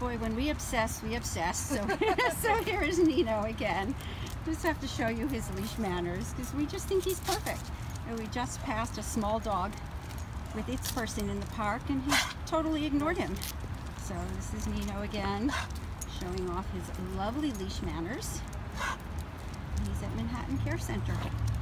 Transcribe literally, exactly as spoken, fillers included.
boy, when we obsess, we obsess. So, so here is Nino again. Just have to show you his leash manners because we just think he's perfect. And we just passed a small dog with its person in the park and he totally ignored him. So this is Nino again, showing off his lovely leash manners. He's at Manhattan Care Center.